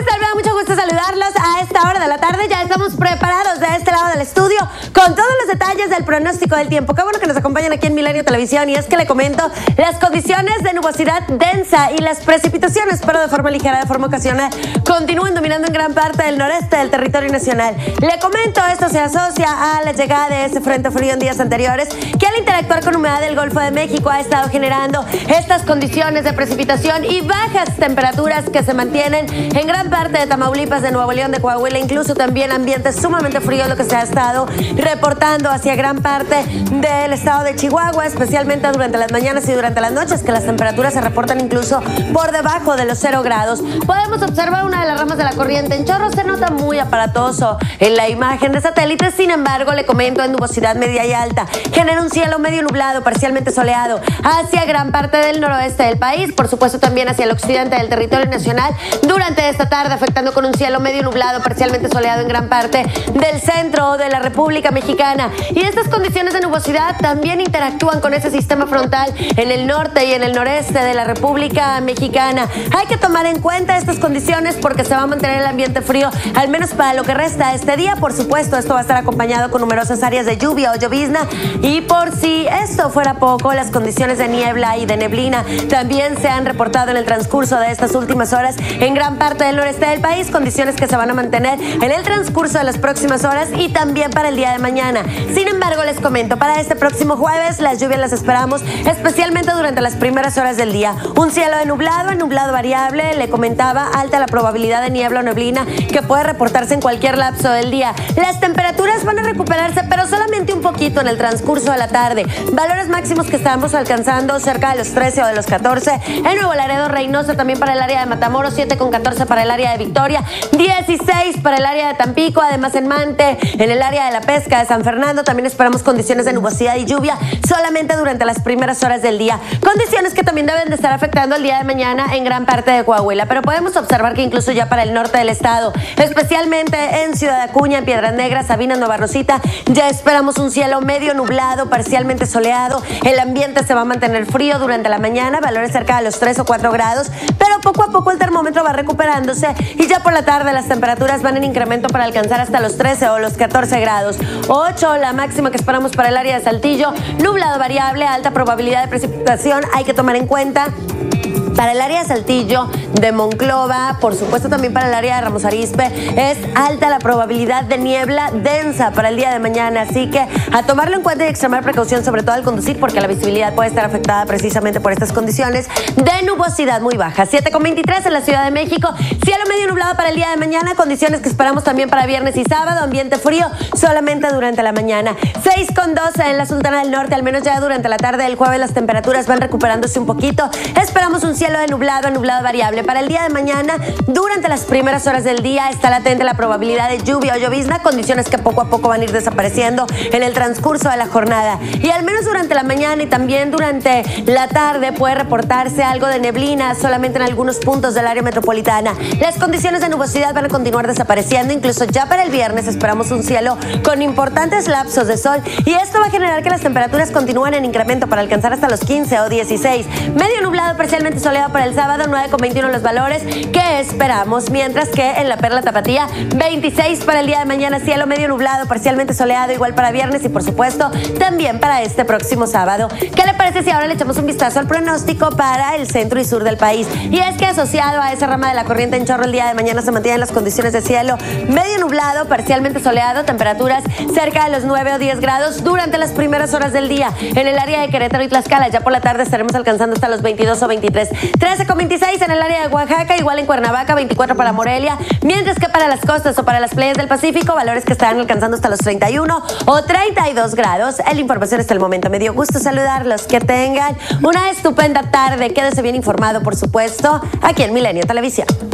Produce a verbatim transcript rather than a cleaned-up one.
están? Me da mucho gusto saludarlos a esta hora de la tarde. Ya estamos preparados de este lado del estudio con todos los detalles del pronóstico del tiempo. Qué bueno que nos acompañan aquí en Milenio Televisión. Y es que le comento las condiciones de nubosidad densa y las precipitaciones, pero de forma ligera, de forma ocasional, continúan dominando en gran parte del noreste del territorio nacional. Le comento, esto se asocia a la llegada de ese frente frío en días anteriores, que al interactuar con humedad del Golfo de México ha estado generando estas condiciones de precipitación y bajas temperaturas que se mantienen en gran parte de Tamaulipas, de Nuevo León, de Coahuila, incluso también ambientes sumamente fríos, lo que se ha estado reportando hacia gran parte del estado de Chihuahua, especialmente durante las mañanas y durante las noches, que las temperaturas se reportan incluso por debajo de los cero grados. Podemos observar una de las ramas de la corriente en chorro, se nota muy aparatoso en la imagen de satélite. Sin embargo, le comento, en nubosidad media y alta, genera un cielo medio nublado, parcialmente soleado hacia gran parte del noroeste del país, por supuesto también hacia el occidente del territorio nacional durante esta tarde, afectando con un cielo medio nublado, parcialmente soleado en gran parte del centro de la República Mexicana. Y estas condiciones de nubosidad también interactúan con ese sistema frontal en el norte y en el noreste de la República Mexicana. Hay que tomar en cuenta estas condiciones porque se va a mantener el ambiente frío, al menos para lo que resta de este día. Por supuesto, esto va a estar acompañado con numerosas áreas de lluvia o llovizna, y por si esto fuera poco, las condiciones de niebla y de neblina también se han reportado en el transcurso de estas últimas horas en gran parte del noreste del país, condiciones que se van a mantener en el transcurso de las próximas horas y también para el día de mañana. Sin embargo, les comento, para este próximo jueves las lluvias las esperamos especialmente durante las primeras horas del día. Un cielo de nublado, nublado variable, le comentaba, alta la probabilidad de niebla o neblina que puede reportarse en cualquier lapso del día. Las temperaturas van a recuperarse, pero solamente un poquito en el transcurso de la tarde. Valores máximos que estamos alcanzando cerca de los trece o de los catorce en Nuevo Laredo, Reynosa, también para el área de Matamoros, siete con catorce para el área de Victoria, dieciséis para el área de Tampico, además en Mante, en el área de La Pesca, de San Fernando, también esperamos condiciones de nubosidad y lluvia solamente durante las primeras horas del día. Condiciones que también deben de estar afectando el día de mañana en gran parte de Coahuila, pero podemos observar que incluso ya para el norte del estado, especialmente en Ciudad Acuña, en Piedras Negras, Sabinas, Nueva Rosita, ya esperamos un cielo medio nublado, parcialmente soleado. El ambiente se va a mantener frío durante la mañana, valores cerca de los tres o cuatro grados, pero poco a poco el termómetro va recuperándose y ya por la tarde las temperaturas van en incremento para alcanzar hasta los trece o los catorce grados. ocho la máxima que esperamos para el área de Saltillo, nublado variable, alta probabilidad de precipitación, hay que tomar en cuenta. Para el área de Saltillo, de Monclova, por supuesto también para el área de Ramos Arizpe, es alta la probabilidad de niebla densa para el día de mañana. Así que a tomarlo en cuenta y extremar precaución, sobre todo al conducir, porque la visibilidad puede estar afectada precisamente por estas condiciones de nubosidad muy baja. siete con veintitrés en la Ciudad de México, cielo medio nublado para el día de mañana, condiciones que esperamos también para viernes y sábado, ambiente frío solamente durante la mañana. seis con doce en la Sultana del Norte, al menos ya durante la tarde del jueves las temperaturas van recuperándose un poquito. Esperamos un cielo de nublado a nublado variable. Para el día de mañana, durante las primeras horas del día, está latente la probabilidad de lluvia o llovizna, condiciones que poco a poco van a ir desapareciendo en el transcurso de la jornada. Y al menos durante la mañana y también durante la tarde puede reportarse algo de neblina solamente en algunos puntos del área metropolitana. Las condiciones de nubosidad van a continuar desapareciendo, incluso ya para el viernes esperamos un cielo con importantes lapsos de sol, y esto va a generar que las temperaturas continúen en incremento para alcanzar hasta los quince o dieciséis. Medio nublado, parcialmente soleado para el sábado, nueve con veintiuno los valores que esperamos, mientras que en la Perla Tapatía, veintiséis para el día de mañana, cielo medio nublado, parcialmente soleado, igual para viernes y por supuesto también para este próximo sábado. ¿Qué le parece si ahora le echamos un vistazo al pronóstico para el centro y sur del país? Y es que asociado a esa rama de la corriente en chorro, el día de mañana se mantienen las condiciones de cielo medio nublado, parcialmente soleado, temperaturas cerca de los nueve o diez grados durante las primeras horas del día. En el área de Querétaro y Tlaxcala, ya por la tarde estaremos alcanzando hasta los veintidós o veintitrés. trece con veintiséis en el área de Oaxaca, igual en Cuernavaca, veinticuatro para Morelia, mientras que para las costas o para las playas del Pacífico, valores que estarán alcanzando hasta los treinta y uno o treinta y dos grados. La información hasta el momento. Me dio gusto saludarlos. Que tengan una estupenda tarde. Quédese bien informado, por supuesto, aquí en Milenio Televisión.